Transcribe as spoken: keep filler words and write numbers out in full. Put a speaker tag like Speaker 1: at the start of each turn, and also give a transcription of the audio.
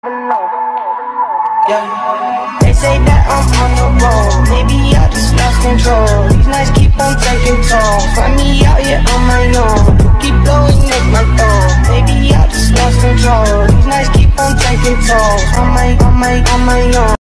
Speaker 1: Yeah. They say that I'm on the road, maybe I just lost control. These nights keep on taking toll. Find me out here on my own. You keep blowing, make my phone. Maybe I just lost control. These nights keep on taking toll. On my, on my, on my own.